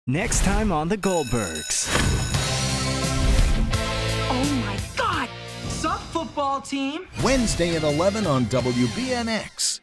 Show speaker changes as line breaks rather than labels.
Next time on the Goldbergs.
Oh my God! Sup, football team?
Wednesday at 11 on WBNX.